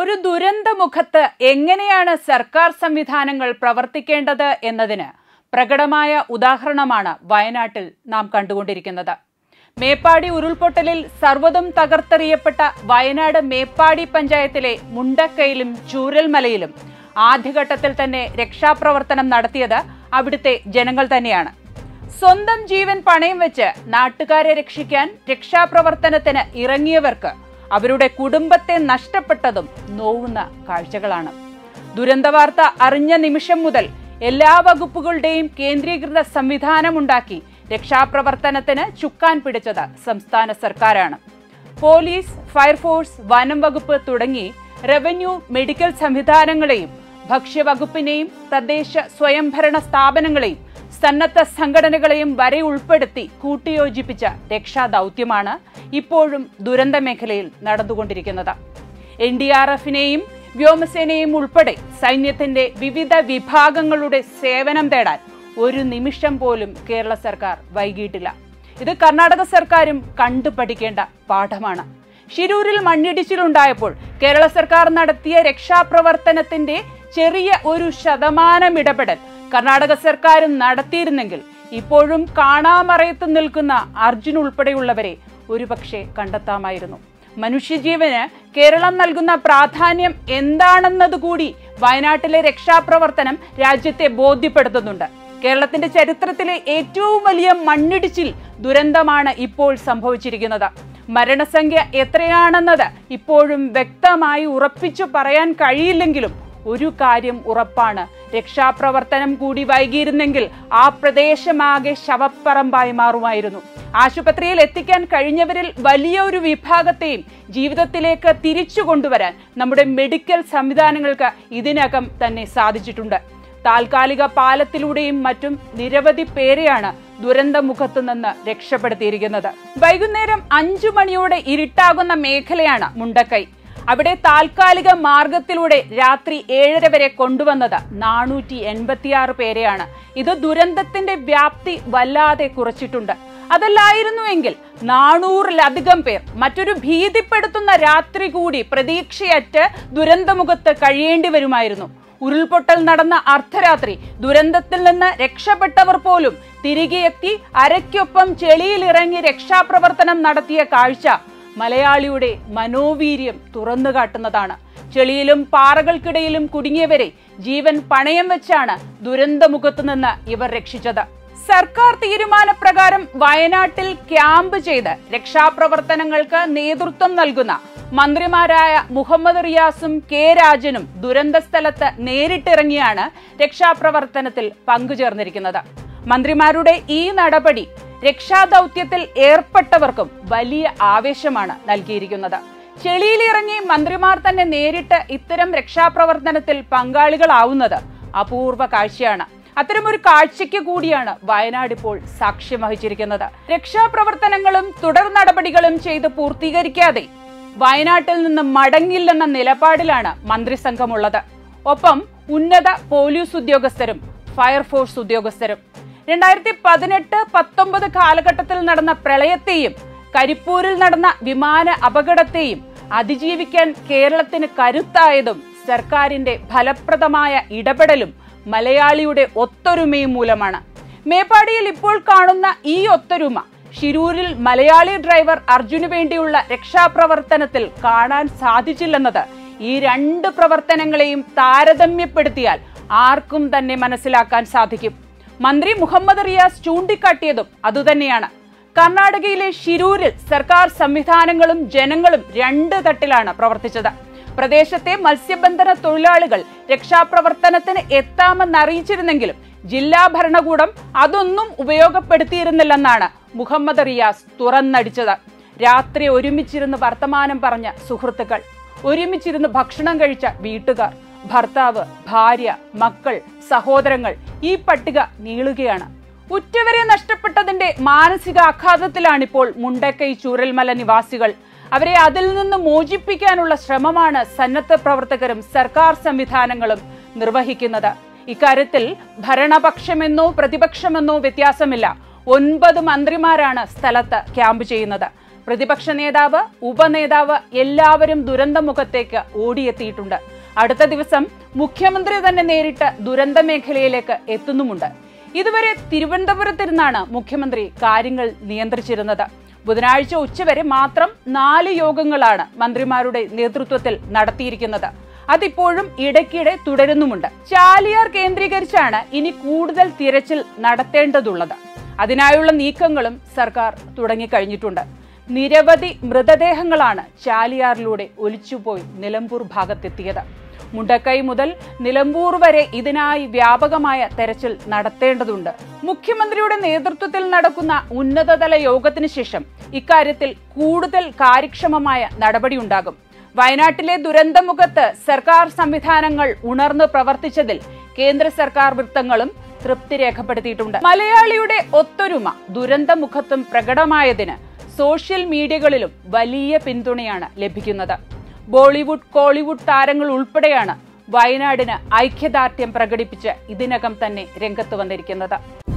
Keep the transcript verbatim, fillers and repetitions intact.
ഒരു ദുരന്തമുഖത്ത് എങ്ങനെയാണ് സർക്കാർ സംവിധാനങ്ങൾ പ്രവർത്തിക്കേണ്ടത് എന്നതിന് പ്രകടമായ ഉദാഹരണമാണ് വയനാട്ടിൽ നാം കണ്ടുകൊണ്ടിരിക്കുന്നത്. മേപ്പാടി ഉരുൾപൊട്ടലിൽ സർവ്വതും തകർത്തെറിയപ്പെട്ട വയനാട് മേപ്പാടി പഞ്ചായത്തിലെ മുണ്ടക്കയിലും ചൂരൽമലയിലും ആദ്യഘട്ടത്തിൽ തന്നെ രക്ഷാപ്രവർത്തനം നടത്തിയത് അവിടുത്തെ ജനങ്ങൾ തന്നെയാണ്. സ്വന്തം ജീവൻ പണയം വെച്ച് നാട്ടുകാരെ രക്ഷിക്കാൻ രക്ഷാപ്രവർത്തനത്തിന് ഇറങ്ങിയവർക്ക് അവരുടെ കുടുംബത്തെ നഷ്ടപ്പെട്ടതും നോവുന്ന കാഴ്ചകളാണ്. ദുരന്തവാർത്ത അറിഞ്ഞ നിമിഷം മുതൽ എല്ലാ വകുപ്പുകളുടെയും കേന്ദ്രീകൃത സംവിധാനമുണ്ടാക്കി രക്ഷാപ്രവർത്തനത്തിന് ചുക്കാൻ പിടിച്ചത് സംസ്ഥാന സർക്കാരാണ്. പോലീസ്, ഫയർഫോഴ്സ്, വനം വകുപ്പ് തുടങ്ങി റവന്യൂ, മെഡിക്കൽ സംവിധാനങ്ങളെയും ഭക്ഷ്യവകുപ്പിനെയും തദ്ദേശ സ്വയംഭരണ സ്ഥാപനങ്ങളെയും സന്നദ്ധ സംഘടനകളെയും വരെ ഉൾപ്പെടുത്തി കൂട്ടിയോജിപ്പിച്ച രക്ഷാദൌത്യമാണ് ഇപ്പോഴും ദുരന്ത മേഖലയിൽ നടന്നുകൊണ്ടിരിക്കുന്നത്. എൻ ഡി ആർ എഫിനെയും വ്യോമസേനയും ഉൾപ്പെടെ സൈന്യത്തിന്റെ വിവിധ വിഭാഗങ്ങളുടെ സേവനം തേടാൻ ഒരു നിമിഷം പോലും കേരള സർക്കാർ വൈകിയിട്ടില്ല. ഇത് കർണാടക സർക്കാരും കണ്ടുപഠിക്കേണ്ട പാഠമാണ്. ഷിരൂരിൽ മണ്ണിടിച്ചിലുണ്ടായപ്പോൾ കേരള സർക്കാർ നടത്തിയ രക്ഷാപ്രവർത്തനത്തിന്റെ ചെറിയ ഒരു ശതമാനം ഇടപെടൽ കർണാടക സർക്കാരും നടത്തിയിരുന്നെങ്കിൽ ഇപ്പോഴും കാണാമറയത്ത് നിൽക്കുന്ന അർജുൻ ഉൾപ്പെടെയുള്ളവരെ ഒരുപക്ഷെ കണ്ടെത്താമായിരുന്നു. മനുഷ്യജീവന് കേരളം നൽകുന്ന പ്രാധാന്യം എന്താണെന്നതുകൂടി വയനാട്ടിലെ രക്ഷാപ്രവർത്തനം രാജ്യത്തെ ബോധ്യപ്പെടുത്തുന്നുണ്ട്. കേരളത്തിന്റെ ചരിത്രത്തിലെ ഏറ്റവും വലിയ മണ്ണിടിച്ചിൽ ദുരന്തമാണ് ഇപ്പോൾ സംഭവിച്ചിരിക്കുന്നത്. മരണസംഖ്യ എത്രയാണെന്നത് ഇപ്പോഴും വ്യക്തമായി ഉറപ്പിച്ചു പറയാൻ കഴിയില്ലെങ്കിലും ഒരു കാര്യം ഉറപ്പാണ്, രക്ഷാപ്രവർത്തനം കൂടി വൈകിയിരുന്നെങ്കിൽ ആ പ്രദേശമാകെ ശവപ്പറമ്പായി മാറുമായിരുന്നു. ആശുപത്രിയിൽ എത്തിക്കാൻ കഴിഞ്ഞവരിൽ വലിയ ഒരു വിഭാഗത്തെയും ജീവിതത്തിലേക്ക് തിരിച്ചു കൊണ്ടുവരാൻ നമ്മുടെ മെഡിക്കൽ സംവിധാനങ്ങൾക്ക് ഇതിനകം തന്നെ സാധിച്ചിട്ടുണ്ട്. താൽക്കാലിക പാലത്തിലൂടെയും മറ്റും നിരവധി പേരെയാണ് ദുരന്തമുഖത്തു നിന്ന് രക്ഷപ്പെടുത്തിയിരിക്കുന്നത്. വൈകുന്നേരം അഞ്ചു മണിയോടെ ഇരുട്ടാകുന്ന മേഖലയാണ് മുണ്ടക്കൈ. അവിടെ താൽക്കാലിക മാർഗത്തിലൂടെ രാത്രി ഏഴര വരെ കൊണ്ടുവന്നത് നാനൂറ്റി എൺപത്തിയാറ് പേരെയാണ്. ഇത് ദുരന്തത്തിന്റെ വ്യാപ്തി വല്ലാതെ കുറച്ചിട്ടുണ്ട്. അതല്ലായിരുന്നുവെങ്കിൽ നാനൂറിലധികം പേർ മറ്റൊരു ഭീതിപ്പെടുത്തുന്ന രാത്രി കൂടി പ്രതീക്ഷയറ്റ് ദുരന്തമുഖത്ത് കഴിയേണ്ടി വരുമായിരുന്നു. ഉരുൾപൊട്ടൽ നടന്ന അർദ്ധരാത്രി ദുരന്തത്തിൽ നിന്ന് രക്ഷപ്പെട്ടവർ പോലും തിരികെ എത്തി അരയ്ക്കൊപ്പം ചെളിയിലിറങ്ങി രക്ഷാപ്രവർത്തനം നടത്തിയ കാഴ്ച മലയാളിയുടെ മനോവീര്യം തുറന്നു കാട്ടുന്നതാണ്. ചെളിയിലും പാറകൾക്കിടയിലും കുടുങ്ങിയവരെ ജീവൻ പണയം വെച്ചാണ് ദുരന്തമുഖത്തു നിന്ന് ഇവർ രക്ഷിച്ചത്. സർക്കാർ തീരുമാനപ്രകാരം വയനാട്ടിൽ ക്യാമ്പ് ചെയ്ത് രക്ഷാപ്രവർത്തനങ്ങൾക്ക് നേതൃത്വം നൽകുന്ന മന്ത്രിമാരായ മുഹമ്മദ് റിയാസും കെ രാജനും ദുരന്ത സ്ഥലത്ത് നേരിട്ടിറങ്ങിയാണ് രക്ഷാപ്രവർത്തനത്തിൽ പങ്കുചേർന്നിരിക്കുന്നത്. മന്ത്രിമാരുടെ ഈ നടപടി രക്ഷാദൌത്യത്തിൽ ഏർപ്പെട്ടവർക്കും വലിയ ആവേശമാണ് നൽകിയിരിക്കുന്നത്. ചെളിയിലിറങ്ങി മന്ത്രിമാർ തന്നെ നേരിട്ട് ഇത്തരം രക്ഷാപ്രവർത്തനത്തിൽ പങ്കാളികളാവുന്നത് അപൂർവ കാഴ്ചയാണ്. അത്തരമൊരു കാഴ്ചയ്ക്ക് കൂടിയാണ് വയനാട് ഇപ്പോൾ സാക്ഷ്യം വഹിച്ചിരിക്കുന്നത്. രക്ഷാപ്രവർത്തനങ്ങളും തുടർ നടപടികളും ചെയ്ത് പൂർത്തീകരിക്കാതെ വയനാട്ടിൽ നിന്ന് മടങ്ങില്ലെന്ന നിലപാടിലാണ് മന്ത്രിസംഘമുള്ളത്. ഒപ്പം ഉന്നത പോലീസ് ഉദ്യോഗസ്ഥരും ഫയർഫോഴ്സ് ഉദ്യോഗസ്ഥരും. രണ്ടായിരത്തി പതിനെട്ട് പത്തൊമ്പത് കാലഘട്ടത്തിൽ നടന്ന പ്രളയത്തെയും കരിപ്പൂരിൽ നടന്ന വിമാന അപകടത്തെയും അതിജീവിക്കാൻ കേരളത്തിന് കരുത്തായതും സർക്കാരിന്റെ ഫലപ്രദമായ ഇടപെടലും മലയാളിയുടെ ഒത്തൊരുമയും മൂലമാണ്. മേപ്പാടിയിൽ ഇപ്പോൾ കാണുന്ന ഈ ഒത്തൊരുമ ഷിരൂരിൽ മലയാളി ഡ്രൈവർ അർജുനു വേണ്ടിയുള്ള രക്ഷാപ്രവർത്തനത്തിൽ കാണാൻ സാധിച്ചില്ലെന്നത് ഈ രണ്ട് പ്രവർത്തനങ്ങളെയും താരതമ്യപ്പെടുത്തിയാൽ ആർക്കും തന്നെ മനസ്സിലാക്കാൻ സാധിക്കും. മന്ത്രി മുഹമ്മദ് റിയാസ് ചൂണ്ടിക്കാട്ടിയതും അതുതന്നെയാണ്. കർണാടകയിലെ ഷിരൂരിൽ സർക്കാർ സംവിധാനങ്ങളും ജനങ്ങളും രണ്ട് തട്ടിലാണ് പ്രവർത്തിച്ചത്. പ്രദേശത്തെ മത്സ്യബന്ധന തൊഴിലാളികൾ രക്ഷാപ്രവർത്തനത്തിന് എത്താമെന്നറിയിച്ചിരുന്നെങ്കിലും ജില്ലാ ഭരണകൂടം അതൊന്നും ഉപയോഗപ്പെടുത്തിയിരുന്നില്ലെന്നാണ് മുഹമ്മദ് റിയാസ് തുറന്നടിച്ചത്. രാത്രി ഒരുമിച്ചിരുന്ന് വർത്തമാനം പറഞ്ഞ സുഹൃത്തുക്കൾ, ഒരുമിച്ചിരുന്ന് ഭക്ഷണം കഴിച്ച വീട്ടുകാർ, ഭർത്താവ്, ഭാര്യ, മക്കൾ, സഹോദരങ്ങൾ, ഈ പട്ടിക നീളുകയാണ്. ഉറ്റവരെ നഷ്ടപ്പെട്ടതിന്റെ മാനസികാഘാതത്തിലാണിപ്പോൾ മുണ്ടക്കൈ ചൂരൽമല നിവാസികൾ. അവരെ അതിൽ നിന്ന് മോചിപ്പിക്കാനുള്ള ശ്രമമാണ് സന്നദ്ധ പ്രവർത്തകരും സർക്കാർ സംവിധാനങ്ങളും നിർവഹിക്കുന്നത്. ഇക്കാര്യത്തിൽ ഭരണപക്ഷമെന്നോ പ്രതിപക്ഷമെന്നോ വ്യത്യാസമില്ല. ഒൻപത് മന്ത്രിമാരാണ് സ്ഥലത്ത് ക്യാമ്പ് ചെയ്യുന്നത്. പ്രതിപക്ഷ നേതാവ്, ഉപനേതാവ് എല്ലാവരും ദുരന്തമുഖത്തേക്ക് ഓടിയെത്തിയിട്ടുണ്ട്. അടുത്ത ദിവസം മുഖ്യമന്ത്രി തന്നെ നേരിട്ട് ദുരന്ത മേഖലയിലേക്ക് എത്തുന്നുമുണ്ട്. ഇതുവരെ തിരുവനന്തപുരത്തിരുന്നാണ് മുഖ്യമന്ത്രി കാര്യങ്ങൾ നിയന്ത്രിച്ചിരുന്നത്. ബുധനാഴ്ച ഉച്ചവരെ മാത്രം നാല് യോഗങ്ങളാണ് മന്ത്രിമാരുടെ നേതൃത്വത്തിൽ നടത്തിയിരിക്കുന്നത്. അതിപ്പോഴും ഇടയ്ക്കിടെ തുടരുന്നുമുണ്ട്. ചാലിയാർ കേന്ദ്രീകരിച്ചാണ് ഇനി കൂടുതൽ തിരച്ചിൽ നടത്തേണ്ടതുള്ളത്. അതിനായുള്ള നീക്കങ്ങളും സർക്കാർ തുടങ്ങിക്കഴിഞ്ഞിട്ടുണ്ട്. നിരവധി മൃതദേഹങ്ങളാണ് ചാലിയാറിലൂടെ ഒലിച്ചുപോയി നിലമ്പൂർ ഭാഗത്തെത്തിയത്. മുണ്ടക്കൈ മുതൽ നിലമ്പൂർ വരെ ഇതിനായി വ്യാപകമായ തെരച്ചിൽ നടത്തേണ്ടതുണ്ട്. മുഖ്യമന്ത്രിയുടെ നേതൃത്വത്തിൽ നടക്കുന്ന ഉന്നതതല യോഗത്തിന് ശേഷം ഇക്കാര്യത്തിൽ കൂടുതൽ കാര്യക്ഷമമായ നടപടിയുണ്ടാകും. വയനാട്ടിലെ ദുരന്തമുഖത്ത് സർക്കാർ സംവിധാനങ്ങൾ ഉണർന്ന് പ്രവർത്തിച്ചതിൽ കേന്ദ്ര സർക്കാർ വൃത്തങ്ങളും തൃപ്തി രേഖപ്പെടുത്തിയിട്ടുണ്ട്. മലയാളിയുടെ ഒത്തൊരുമ ദുരന്തമുഖത്തും പ്രകടമായതിന് സോഷ്യൽ മീഡിയകളിലും വലിയ പിന്തുണയാണ് ലഭിക്കുന്നത്. ബോളിവുഡ്, കോളിവുഡ് താരങ്ങൾ ഉൾപ്പെടെയാണ് വയനാടിന് ഐക്യദാർഢ്യം പ്രകടിപ്പിച്ച് ഇതിനകം തന്നെ രംഗത്ത് വന്നിരിക്കുന്നത്.